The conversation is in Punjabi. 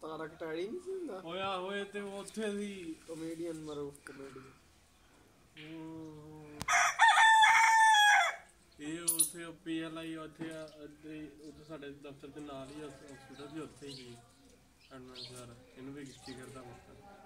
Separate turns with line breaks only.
ਤਾਰਕ ਟੈਡੀ ਨਹੀਂ ਸੀ ਹੁੰਦਾ
ਹੋਇਆ ਹੋਏ ਤੇ ਉੱਥੇ ਸੀ
ਕਮੇਡੀਅਨ ਮਰੋ ਕਮੇਡੀਅਨ
ਇਹ ਉੱਥੇ PLI ਉੱਥੇ ਉੱਥੇ ਸਾਡੇ ਦਫ਼ਤਰ ਦੇ ਨਾਲ ਹੀ ਹਸਪੀਟਲ ਸੀ ਉੱਥੇ ਹੀ ਐਡਮਿਟ ਸਰ ਇਹਨੂੰ ਵੀ ਕੀ ਕਰਦਾ ਮਤਲਬ